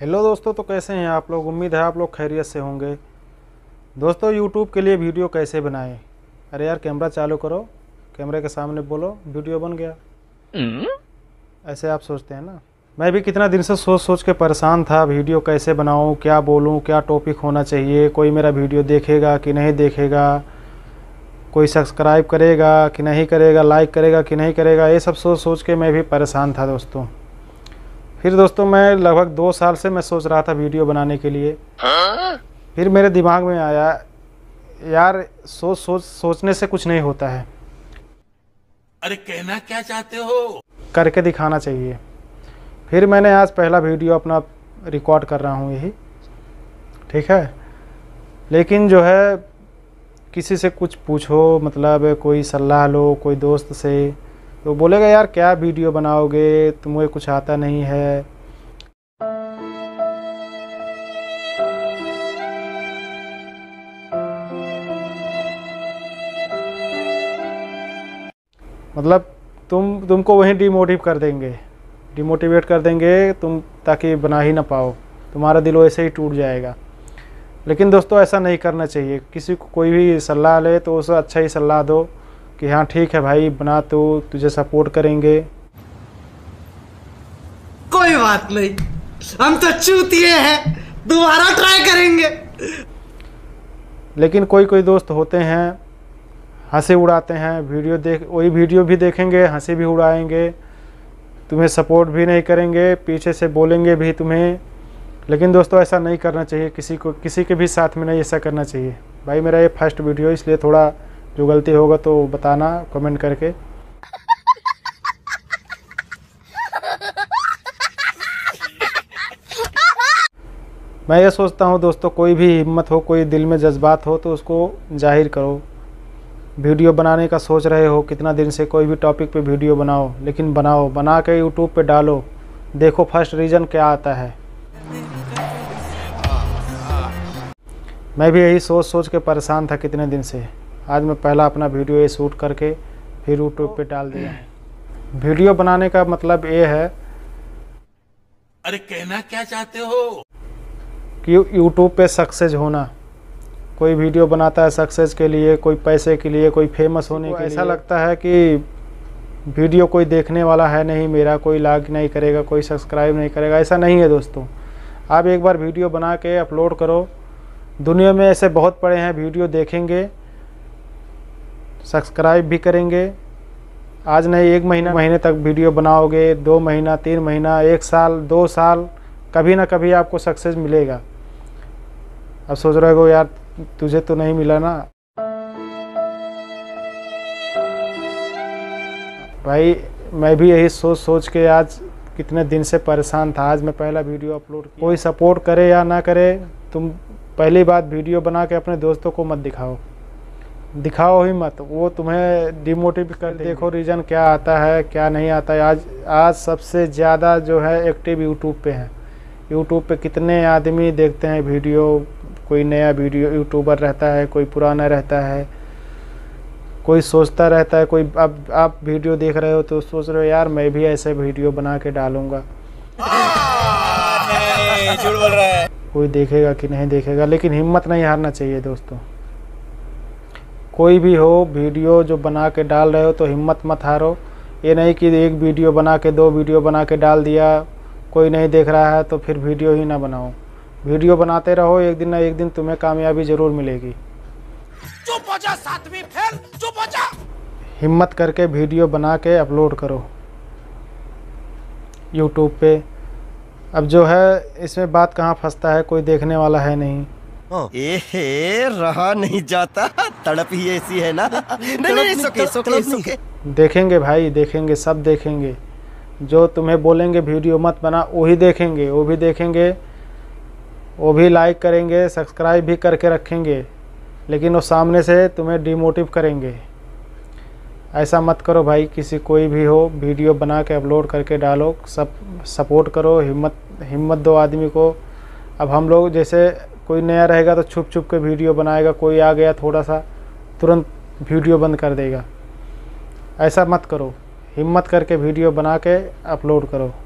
Hello दोस्तों, तो कैसे हैं आप लोग। उम्मीद है आप लोग खैरियत से होंगे। दोस्तों, यूट्यूब के लिए वीडियो कैसे बनाएं। अरे यार, कैमरा चालू करो, कैमरे के सामने बोलो, वीडियो बन गया। ऐसे आप सोचते हैं ना। मैं भी कितना दिन से सोच सोच के परेशान था, वीडियो कैसे बनाऊं, क्या बोलूं, क्या टॉपिक होना चाहिए, कोई मेरा वीडियो देखेगा कि नहीं देखेगा, कोई सब्सक्राइब करेगा कि नहीं करेगा, लाइक करेगा कि नहीं करेगा, ये सब सोच सोच के मैं भी परेशान था दोस्तों। फिर दोस्तों मैं लगभग 2 साल से मैं सोच रहा था वीडियो बनाने के लिए। फिर मेरे दिमाग में आया, यार सोचने से कुछ नहीं होता है। अरे कहना क्या चाहते हो? करके दिखाना चाहिए। फिर मैंने आज पहला वीडियो अपना रिकॉर्ड कर रहा हूँ, यही ठीक है। लेकिन जो है, किसी से कुछ पूछो, मतलब कोई सलाह लो कोई दोस्त से, तो बोलेगा यार क्या वीडियो बनाओगे, तुम्हें कुछ आता नहीं है। मतलब तुमको वहीं डिमोटिवेट कर देंगे तुम, ताकि बना ही ना पाओ, तुम्हारा दिल वैसे ही टूट जाएगा। लेकिन दोस्तों ऐसा नहीं करना चाहिए। किसी को कोई भी सलाह ले तो उसे अच्छा ही सलाह दो कि हाँ ठीक है भाई, बना, तो तुझे सपोर्ट करेंगे। कोई बात नहीं, हम तो चूतिए हैं, दोबारा ट्राई करेंगे। लेकिन कोई कोई दोस्त होते हैं, हंसी उड़ाते हैं, वही वीडियो भी देखेंगे, हंसी भी उड़ाएंगे, तुम्हें सपोर्ट भी नहीं करेंगे, पीछे से बोलेंगे भी तुम्हें। लेकिन दोस्तों ऐसा नहीं करना चाहिए, किसी के भी साथ में नहीं ऐसा करना चाहिए। भाई मेरा ये फर्स्ट वीडियो, इसलिए थोड़ा जो गलती होगा तो बताना कमेंट करके। मैं ये सोचता हूँ दोस्तों, कोई भी हिम्मत हो, कोई दिल में जज्बात हो तो उसको जाहिर करो। वीडियो बनाने का सोच रहे हो कितना दिन से, कोई भी टॉपिक पे वीडियो बनाओ, लेकिन बना के यूट्यूब पे डालो, देखो फर्स्ट रीजन क्या आता है। मैं भी यही सोच सोच के परेशान था कितने दिन से। आज मैं पहला अपना वीडियो ये शूट करके फिर यूट्यूब पे डाल दिया। वीडियो बनाने का मतलब ये है, अरे कहना क्या चाहते हो कि यूट्यूब पे सक्सेस होना। कोई वीडियो बनाता है सक्सेस के लिए, कोई पैसे के लिए, कोई फेमस होने के लिए। ऐसा लगता है कि वीडियो कोई देखने वाला है नहीं मेरा, कोई लाइक नहीं करेगा, कोई सब्सक्राइब नहीं करेगा। ऐसा नहीं है दोस्तों। आप एक बार वीडियो बना के अपलोड करो, दुनिया में ऐसे बहुत पड़े हैं, वीडियो देखेंगे, सब्सक्राइब भी करेंगे। आज नहीं, 1 महीने तक वीडियो बनाओगे, 2 महीना, 3 महीना, 1 साल, 2 साल, कभी ना कभी आपको सक्सेस मिलेगा। अब सोच रहे हो यार तुझे तो नहीं मिला ना। भाई मैं भी यही सोच सोच के आज कितने दिन से परेशान था। आज मैं पहला वीडियो अपलोड किया। कोई सपोर्ट करे या ना करे, तुम पहली बात वीडियो बना के अपने दोस्तों को मत दिखाओ ही मत, वो तुम्हें डिमोटिवेट कर। देखो रीज़न क्या आता है क्या नहीं आता है। आज सबसे ज़्यादा जो है एक्टिव यूट्यूब पे है। यूट्यूब पे कितने आदमी देखते हैं वीडियो, कोई नया वीडियो यूट्यूबर रहता है, कोई पुराना रहता है, कोई सोचता रहता है, कोई अब आप वीडियो देख रहे हो तो सोच रहे हो यार मैं भी ऐसे वीडियो बना के डालूंगा। नहीं, झूठ बोल रहा है। कोई देखेगा कि नहीं देखेगा, लेकिन हिम्मत नहीं हारना चाहिए दोस्तों। कोई भी हो, वीडियो जो बना के डाल रहे हो तो हिम्मत मत हारो। ये नहीं कि 1 वीडियो बना के 2 वीडियो बना के डाल दिया, कोई नहीं देख रहा है तो फिर वीडियो ही ना बनाओ। वीडियो बनाते रहो, एक दिन ना एक दिन तुम्हें कामयाबी ज़रूर मिलेगी। चुप हो जा, 7वीं फेल, चुप हो जा। हिम्मत करके वीडियो बना के अपलोड करो यूट्यूब पे। अब जो है इसमें बात कहाँ फंसता है, कोई देखने वाला है नहीं। रहा नहीं जाता, तड़प ही ऐसी है ना। नहीं, सुके। देखेंगे भाई, देखेंगे, सब देखेंगे। जो तुम्हें बोलेंगे वीडियो मत बना, वही देखेंगे, वो भी लाइक करेंगे, सब्सक्राइब भी करके रखेंगे, लेकिन वो सामने से तुम्हें डिमोटिव करेंगे। ऐसा मत करो भाई। कोई भी हो, वीडियो बना के अपलोड करके डालो, सब सपोर्ट करो, हिम्मत दो आदमी को। अब हम लोग जैसे कोई नया रहेगा तो छुप छुप के वीडियो बनाएगा, कोई आ गया थोड़ा सा तुरंत वीडियो बंद कर देगा। ऐसा मत करो, हिम्मत करके वीडियो बना के अपलोड करो।